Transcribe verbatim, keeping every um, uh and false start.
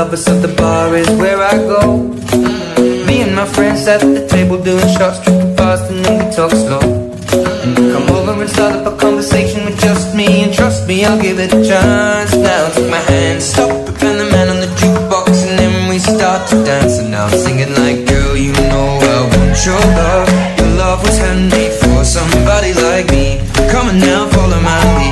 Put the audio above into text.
lovers of the bar is where I go. Me and my friends at the table doing shots, tripping fast and then we talk slow. Come over and start up a conversation with just me, and trust me, I'll give it a chance. Now take my hand, stop it, and the man on the jukebox, and then we start to dance. And now I'm singing like, girl, you know I want your love. Your love was handmade for somebody like me. Come on now, follow my lead.